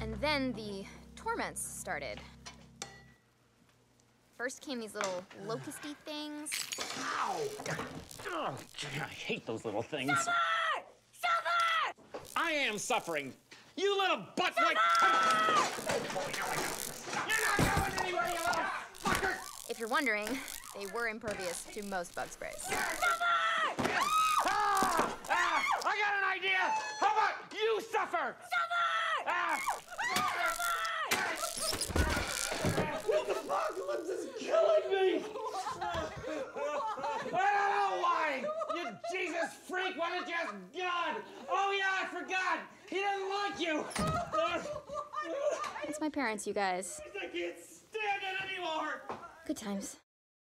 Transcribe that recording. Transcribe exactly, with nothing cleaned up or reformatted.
And then the torments started. First came these little locusty things. Ow! Oh, I hate those little things. Suffer! Suffer! I am suffering. You little butt like. You're not going anywhere, you little fucker! If you're wondering, they were impervious to most bug sprays. Suffer! Ah! Ah! I got an idea! How about you suffer? Suffer! Ah! The apocalypse is killing me! I don't know why! You Jesus freak, why don't you ask God? Oh yeah, I forgot! He doesn't like you! It's my parents, you guys. I can't stand it anymore! Good times.